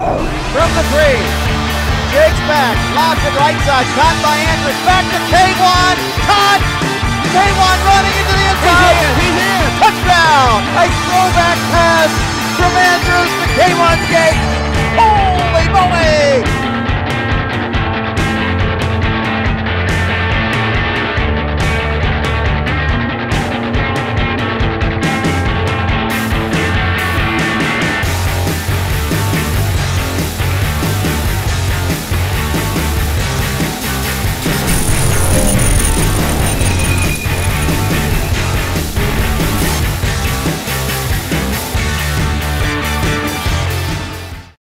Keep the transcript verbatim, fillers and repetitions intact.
From the three. Jakes back. Lost it right side. Caught by Andrus. Back to K one. Caught. K one running into the